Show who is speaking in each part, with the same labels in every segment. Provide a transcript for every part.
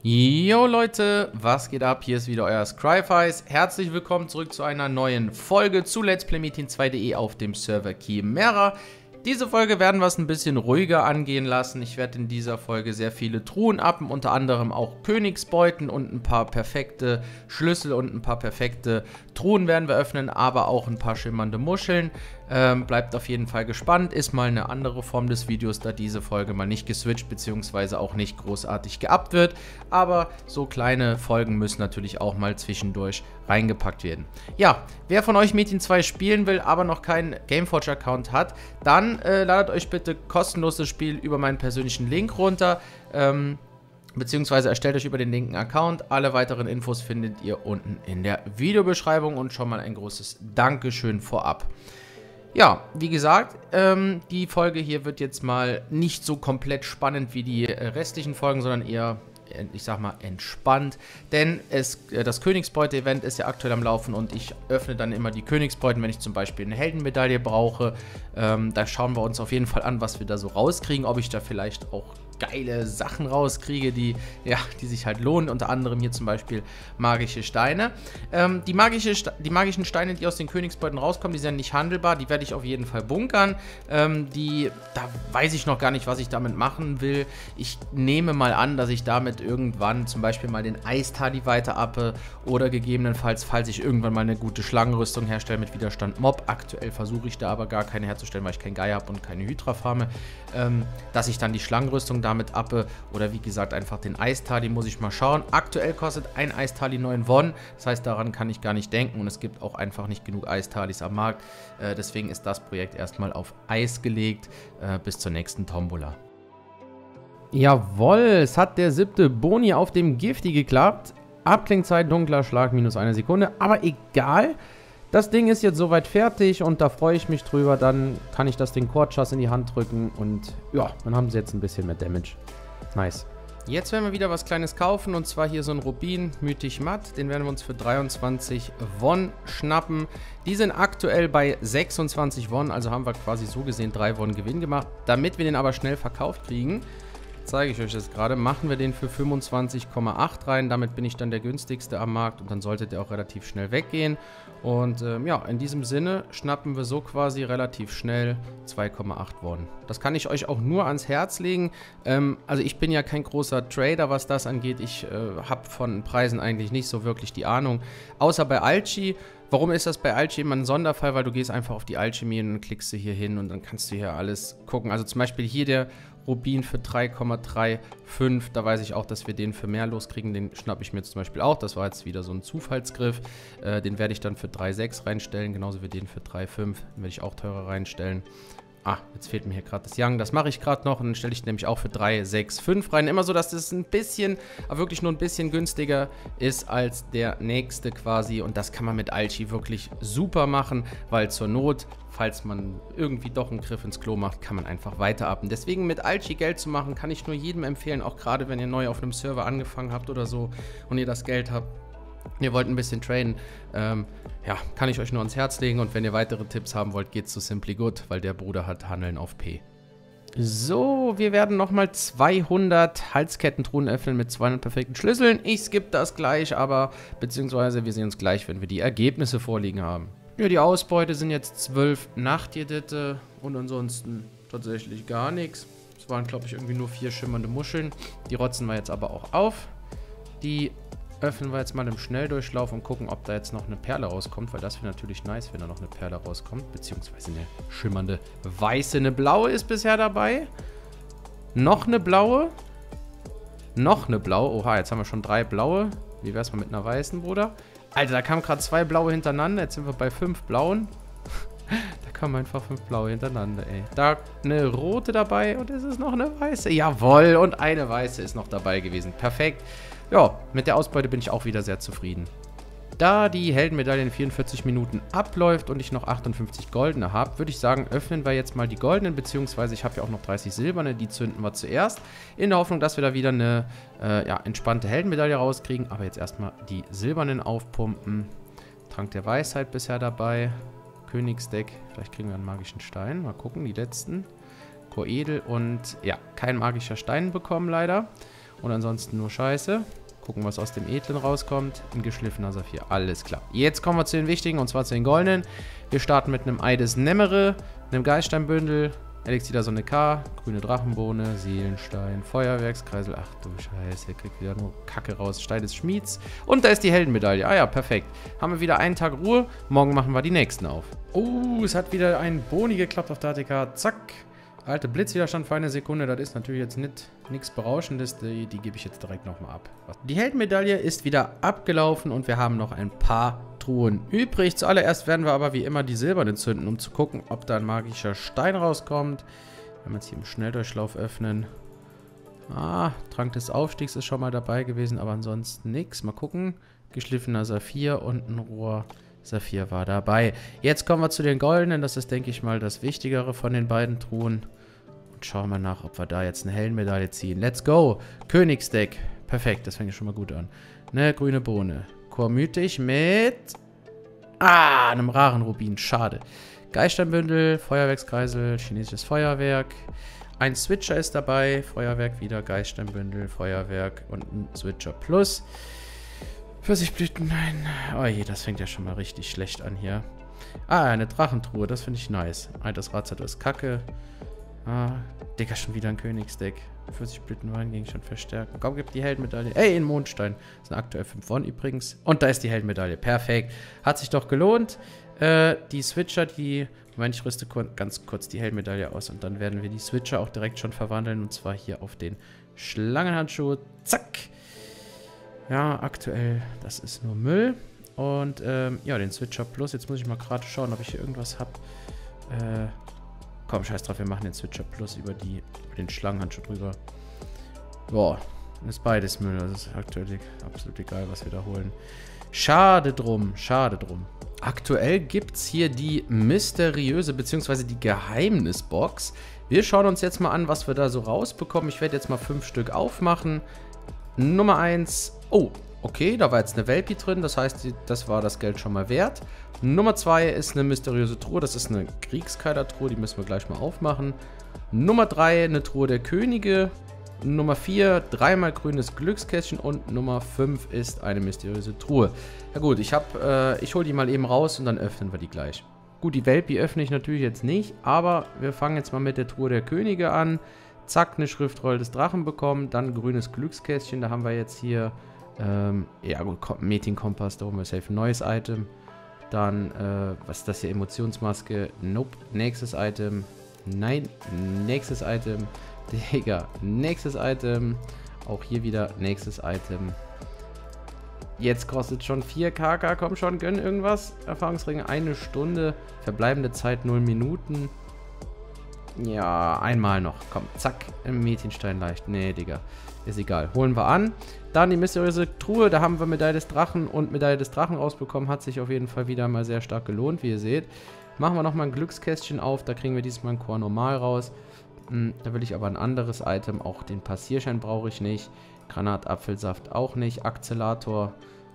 Speaker 1: Yo Leute, was geht ab? Hier ist wieder euer Scryfies. Herzlich willkommen zurück zu einer neuen Folge zu Let's Play Metin 2.de auf dem Server Chimera. Diese Folge werden wir es ein bisschen ruhiger angehen lassen. Ich werde in dieser Folge sehr viele Truhen appen, unter anderem auch Königsbeuten und ein paar perfekte Schlüssel und ein paar perfekte Truhen werden wir öffnen, aber auch ein paar schimmernde Muscheln. Bleibt auf jeden Fall gespannt, ist mal eine andere Form des Videos, da diese Folge mal nicht geswitcht bzw. auch nicht großartig geuppt wird. Aber so kleine Folgen müssen natürlich auch mal zwischendurch reingepackt werden. Ja, wer von euch Metin 2 spielen will, aber noch keinen Gameforge-Account hat, dann ladet euch bitte kostenlos das Spiel über meinen persönlichen Link runter. Beziehungsweise erstellt euch über den linken Account. Alle weiteren Infos findet ihr unten in der Videobeschreibung und schon mal ein großes Dankeschön vorab. Ja, wie gesagt, die Folge hier wird jetzt mal nicht so komplett spannend wie die restlichen Folgen, sondern eher, ich sag mal, entspannt. Denn das Königsbeute-Event ist ja aktuell am Laufen und ich öffne dann immer die Königsbeuten, wenn ich zum Beispiel eine Heldenmedaille brauche. Da schauen wir uns auf jeden Fall an, was wir da so rauskriegen, ob ich da vielleicht auch geile Sachen rauskriege, die sich halt lohnen, unter anderem hier zum Beispiel magische Steine. Die magischen Steine, die aus den Königsbeuten rauskommen, die sind nicht handelbar, die werde ich auf jeden Fall bunkern. Da weiß ich noch gar nicht, was ich damit machen will. Ich nehme mal an, dass ich damit irgendwann zum Beispiel mal den Eistali weiter uppe oder gegebenenfalls, falls ich irgendwann mal eine gute Schlangenrüstung herstelle mit Widerstand Mob. Aktuell versuche ich da aber gar keine herzustellen, weil ich kein Geier habe und keine Hydra farme, dass ich dann die Schlangenrüstung damit uppe oder wie gesagt einfach den Eistali, muss ich mal schauen. Aktuell kostet ein Eistali 9 Won, das heißt, daran kann ich gar nicht denken und es gibt auch einfach nicht genug Eistalis am Markt. Deswegen ist das Projekt erstmal auf Eis gelegt bis zur nächsten Tombola. Jawohl, es hat der 7. Boni auf dem Gifti geklappt. Abklingzeit, dunkler Schlag, minus 1 Sekunde, aber egal. Das Ding ist jetzt soweit fertig und da freue ich mich drüber. Dann kann ich das Ding Quartschass in die Hand drücken und ja, dann haben sie jetzt ein bisschen mehr Damage. Nice. Jetzt werden wir wieder was Kleines kaufen und zwar hier so ein Rubin Mythisch Matt. Den werden wir uns für 23 Won schnappen. Die sind aktuell bei 26 Won, also haben wir quasi so gesehen 3 Won Gewinn gemacht. Damit wir den aber schnell verkauft kriegen, zeige ich euch das gerade, machen wir den für 25,8 rein. Damit bin ich dann der günstigste am Markt und dann sollte der auch relativ schnell weggehen. Und ja, in diesem Sinne schnappen wir so quasi relativ schnell 2,8 Won. Das kann ich euch auch nur ans Herz legen. Also ich bin ja kein großer Trader, was das angeht. Ich habe von Preisen eigentlich nicht so wirklich die Ahnung. Außer bei Alchi. Warum ist das bei Alchi immer ein Sonderfall? Weil du gehst einfach auf die Alchemie und dann klickst du hier hin und dann kannst du hier alles gucken. Also zum Beispiel hier der Rubin für 3,35. Da weiß ich auch, dass wir den für mehr loskriegen. Den schnappe ich mir jetzt zum Beispiel auch. Das war jetzt wieder so ein Zufallsgriff. Den werde ich dann für 3,6 reinstellen. Genauso wie den für 3,5. Den werde ich auch teurer reinstellen. Ah, jetzt fehlt mir hier gerade das Young. Das mache ich gerade noch und dann stelle ich nämlich auch für 3,6,5 rein. Immer so, dass das ein bisschen, aber wirklich nur ein bisschen günstiger ist als der nächste quasi. Und das kann man mit Alchi wirklich super machen, weil zur Not, falls man irgendwie doch einen Griff ins Klo macht, kann man einfach weiter uppen. Deswegen mit Alchi Geld zu machen, kann ich nur jedem empfehlen, auch gerade wenn ihr neu auf einem Server angefangen habt oder so und ihr das Geld habt. Ihr wollt ein bisschen traden, ja, kann ich euch nur ans Herz legen. Und wenn ihr weitere Tipps haben wollt, geht's zu Simply Good, weil der Bruder hat Handeln auf P. So, wir werden nochmal 200 Halskettentruhen öffnen mit 200 perfekten Schlüsseln. Ich skippe das gleich, aber, beziehungsweise wir sehen uns gleich, wenn wir die Ergebnisse vorliegen haben. Ja, die Ausbeute sind jetzt 12 Nachtjedette und ansonsten tatsächlich gar nichts. Es waren, glaube ich, irgendwie nur 4 schimmernde Muscheln. Die rotzen wir jetzt aber auch auf. Die öffnen wir jetzt mal im Schnelldurchlauf und gucken, ob da jetzt noch eine Perle rauskommt, weil das wäre natürlich nice, wenn da noch eine Perle rauskommt, beziehungsweise eine schimmernde weiße. Eine blaue ist bisher dabei. Noch eine blaue. Noch eine blaue. Oha, jetzt haben wir schon 3 blaue. Wie wär's mal mit einer weißen, Bruder? Alter, da kamen gerade 2 blaue hintereinander. Jetzt sind wir bei 5 blauen. Da kamen einfach 5 blaue hintereinander, ey. Da eine rote dabei und es ist noch eine weiße. Jawohl, und eine weiße ist noch dabei gewesen. Perfekt. Ja, mit der Ausbeute bin ich auch wieder sehr zufrieden. Da die Heldenmedaille in 44 Minuten abläuft und ich noch 58 goldene habe, würde ich sagen, öffnen wir jetzt mal die goldenen, beziehungsweise ich habe ja auch noch 30 silberne, die zünden wir zuerst, in der Hoffnung, dass wir da wieder eine ja, entspannte Heldenmedaille rauskriegen. Aber jetzt erstmal die silbernen aufpumpen. Trank der Weisheit bisher dabei. Königsdeck, vielleicht kriegen wir einen magischen Stein. Mal gucken, die letzten. Koredel und ja, kein magischer Stein bekommen leider. Und ansonsten nur Scheiße. Gucken, was aus dem Edlen rauskommt. Ein geschliffener Saphir. Alles klar. Jetzt kommen wir zu den wichtigen, und zwar zu den goldenen. Wir starten mit einem Ei des Nemmere, einem Geiststeinbündel, Elixier Sonne K, grüne Drachenbohne, Seelenstein, Feuerwerkskreisel. Ach du Scheiße, ihr kriegt wieder nur Kacke raus. Stein des Schmieds. Und da ist die Heldenmedaille. Ah ja, perfekt. Haben wir wieder einen Tag Ruhe. Morgen machen wir die nächsten auf. Oh, es hat wieder ein Boni geklappt auf der ATK. Zack. Alte Blitzwiderstand für eine Sekunde, das ist natürlich jetzt nichts Berauschendes, die gebe ich jetzt direkt nochmal ab. Die Heldenmedaille ist wieder abgelaufen und wir haben noch ein paar Truhen übrig. Zuallererst werden wir aber wie immer die silbernen zünden, um zu gucken, ob da ein magischer Stein rauskommt. Wenn wir jetzt hier im Schnelldurchlauf öffnen. Ah, Trank des Aufstiegs ist schon mal dabei gewesen, aber ansonsten nichts. Mal gucken. Geschliffener Saphir und ein Rohr Saphir war dabei. Jetzt kommen wir zu den goldenen. Das ist, denke ich mal, das Wichtigere von den beiden Truhen. Und schauen wir nach, ob wir da jetzt eine Heldenmedaille ziehen. Let's go! Königsdeck. Perfekt, das fängt ja schon mal gut an. Eine grüne Bohne. Chormütig mit... Ah, einem raren Rubin. Schade. Geiststeinbündel, Feuerwerkskreisel, chinesisches Feuerwerk. Ein Switcher ist dabei. Feuerwerk wieder, Geiststeinbündel, Feuerwerk und ein Switcher plus. Pfirsichblüten, nein. Oh je, das fängt ja schon mal richtig schlecht an hier. Ah, eine Drachentruhe, das finde ich nice. Altes Ratsator ist kacke. Ah, Digga, schon wieder ein Königsdeck. Pfirsichblütenwein ging schon verstärken. Komm, gib die Heldenmedaille. Ey, in Mondstein. Das sind aktuell 5 von übrigens. Und da ist die Heldenmedaille. Perfekt. Hat sich doch gelohnt. Die Switcher, die... Moment, ich rüste ganz kurz die Heldenmedaille aus. Und dann werden wir die Switcher auch direkt schon verwandeln. Und zwar hier auf den Schlangenhandschuh. Zack. Ja, aktuell, das ist nur Müll. Und, ja, den Switcher Plus. Jetzt muss ich mal gerade schauen, ob ich hier irgendwas habe. Komm, scheiß drauf, wir machen den Switcher Plus über den Schlangenhandschuh drüber. Boah, das ist beides Müll. Das ist aktuell absolut egal, was wir da holen. Schade drum, schade drum. Aktuell gibt es hier die mysteriöse bzw. die Geheimnisbox. Wir schauen uns jetzt mal an, was wir da so rausbekommen. Ich werde jetzt mal 5 Stück aufmachen. Nummer 1. Oh, okay, da war jetzt eine Welpi drin. Das heißt, das war das Geld schon mal wert. Nummer 2 ist eine mysteriöse Truhe. Das ist eine Kriegskeiler-Truhe. Die müssen wir gleich mal aufmachen. Nummer 3, eine Truhe der Könige. Nummer 4, 3-mal grünes Glückskästchen. Und Nummer 5 ist eine mysteriöse Truhe. Ja gut, ich hole die mal eben raus und dann öffnen wir die gleich. Gut, die Welpi öffne ich natürlich jetzt nicht. Aber wir fangen jetzt mal mit der Truhe der Könige an. Zack, eine Schriftrolle des Drachen bekommen. Dann ein grünes Glückskästchen. Da haben wir jetzt hier, ja gut, Meeting-Kompass. Da holen wir safe ein neues Item. Dann, was ist das hier? Emotionsmaske. Nope. Nächstes Item. Nein. Nächstes Item. Digga. Nächstes Item. Auch hier wieder nächstes Item. Jetzt kostet schon 4 KK. Komm schon, gönn irgendwas. Erfahrungsringe 1 Stunde. Verbleibende Zeit 0 Minuten. Ja, einmal noch. Komm, zack. Im Mädchenstein leicht. Nee, Digga. Ist egal. Holen wir an. Dann die mysteriöse Truhe. Da haben wir Medaille des Drachen und Medaille des Drachen rausbekommen. Hat sich auf jeden Fall wieder mal sehr stark gelohnt, wie ihr seht. Machen wir nochmal ein Glückskästchen auf. Da kriegen wir diesmal ein Chor normal raus. Da will ich aber ein anderes Item. Auch den Passierschein brauche ich nicht. Granatapfelsaft auch nicht. Accelerator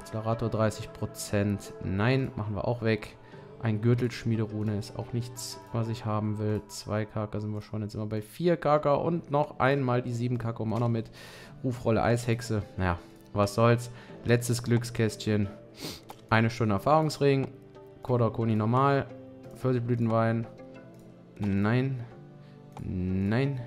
Speaker 1: 30%. Nein, machen wir auch weg. Ein Gürtelschmiederune ist auch nichts, was ich haben will. 2 KK sind wir schon. Jetzt sind wir bei 4 KK und noch einmal die 7 KK auch noch mit. Rufrolle Eishexe. Naja, was soll's. Letztes Glückskästchen. 1 Stunde Erfahrungsring. Kodrakoni normal. Pfirsichblütenwein. Nein. Nein.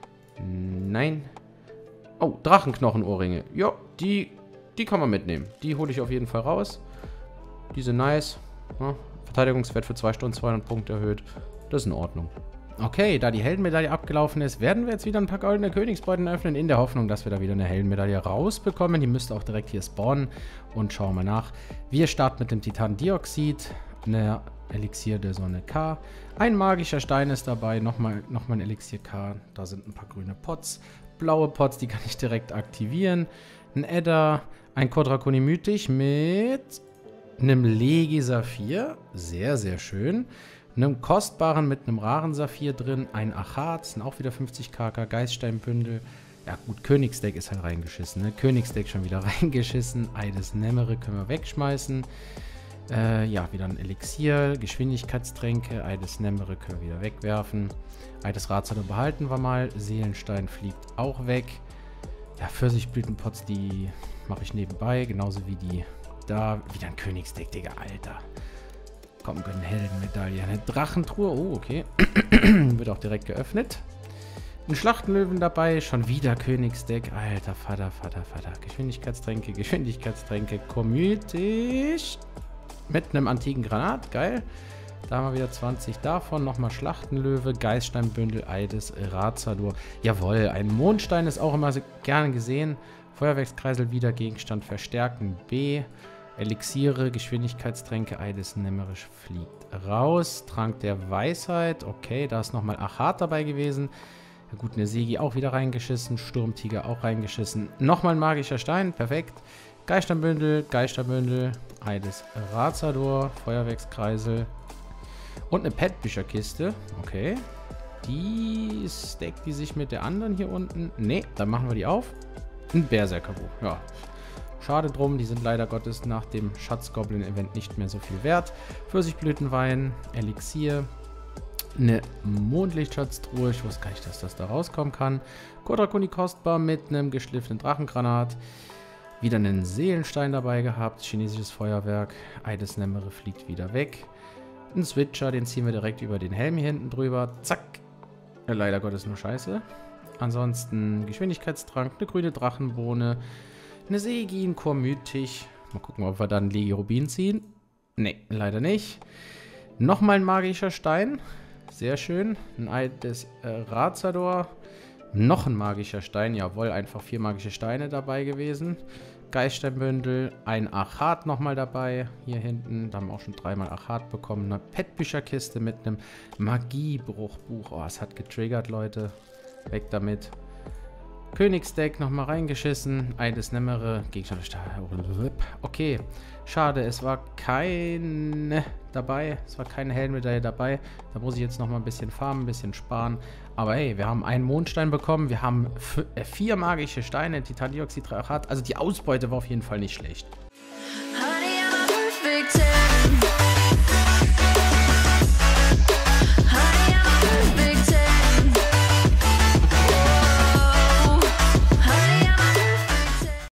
Speaker 1: Nein. Oh, Drachenknochenohrringe. Ja, die kann man mitnehmen. Die hole ich auf jeden Fall raus. Die sind nice. Ja. Verteidigungswert für 2 Stunden 200 Punkte erhöht. Das ist in Ordnung. Okay, da die Heldenmedaille abgelaufen ist, werden wir jetzt wieder ein paar goldene Königsbeuten öffnen, in der Hoffnung, dass wir da wieder eine Heldenmedaille rausbekommen. Die müsste auch direkt hier spawnen. Und schauen wir nach. Wir starten mit dem Titandioxid, eine Elixier der Sonne K. Ein magischer Stein ist dabei, nochmal ein Elixier K. Da sind ein paar grüne Pots. Blaue Pots, die kann ich direkt aktivieren. Ein Edda, ein Kodrakoni mythisch mit einem Legi-Saphir, sehr, sehr schön. Einem kostbaren mit einem raren Saphir drin, ein Achat, sind auch wieder 50 KK, Geiststeinbündel. Ja gut, Königsdeck ist halt reingeschissen, ne? Königsdeck schon wieder reingeschissen. Ei des Nemmere können wir wegschmeißen. Ja, wieder ein Elixier, Geschwindigkeitstränke, Ei des Nemmere können wir wieder wegwerfen. Ei des Ratsator behalten wir mal, Seelenstein fliegt auch weg. Ja, Pfirsichblütenpots, die mache ich nebenbei. Genauso wie die da. Wieder ein Königsdeck, Digga, Alter. Komm, eine Heldenmedaille. Eine Drachentruhe. Oh, okay. Wird auch direkt geöffnet. Ein Schlachtenlöwen dabei. Schon wieder Königsdeck. Alter, Vater. Geschwindigkeitstränke. Komödisch. Mit einem antiken Granat. Geil. Da haben wir wieder 20 davon. Nochmal Schlachtenlöwe, Geiststeinbündel, Eides, Razador. Jawohl, ein Mondstein ist auch immer so gerne gesehen. Feuerwerkskreisel wieder, Gegenstand verstärken. B. Elixiere, Geschwindigkeitstränke, Eides, Nemmerisch fliegt raus. Trank der Weisheit. Okay, da ist nochmal Achat dabei gewesen. Ja gut, eine Segi auch wieder reingeschissen. Sturmtiger auch reingeschissen. Nochmal ein magischer Stein. Perfekt. Geiststeinbündel, Eides, Razador, Feuerwerkskreisel. Und eine Pet-Bücherkiste. Okay. Die stackt die sich mit der anderen hier unten. Ne, dann machen wir die auf. Ein Berserkerbuch. Ja. Schade drum. Die sind leider Gottes nach dem Schatzgoblin-Event nicht mehr so viel wert. Pfirsichblütenwein, Elixier. Eine Mondlichtschatztruhe. Ich wusste gar nicht, dass das da rauskommen kann. Kodrakuni kostbar mit einem geschliffenen Drachengranat. Wieder einen Seelenstein dabei gehabt. Chinesisches Feuerwerk. Eides Nemmere fliegt wieder weg. Ein Switcher, den ziehen wir direkt über den Helm hier hinten drüber. Zack. Leider Gottes nur Scheiße. Ansonsten Geschwindigkeitstrank, eine grüne Drachenbohne, eine Segi, ein Chormütig. Mal gucken, ob wir dann Legi Rubin ziehen. Ne, leider nicht. Nochmal ein magischer Stein. Sehr schön. Ein Ei des Razador. Noch ein magischer Stein. Jawohl, einfach 4 magische Steine dabei gewesen. Geiststeinbündel, ein Achat nochmal dabei, hier hinten, da haben wir auch schon 3-mal Achat bekommen, eine Pet-Bücherkiste mit einem Magiebruchbuch, oh, es hat getriggert, Leute, weg damit. Königsdeck nochmal reingeschissen, Eides Nemmere, Gegenstand, okay, schade, es war keine dabei, es war keine Heldenmedaille dabei, da muss ich jetzt nochmal ein bisschen farmen, ein bisschen sparen, aber hey, wir haben einen Mondstein bekommen, wir haben 4 magische Steine, Titandioxid, Achat, also die Ausbeute war auf jeden Fall nicht schlecht.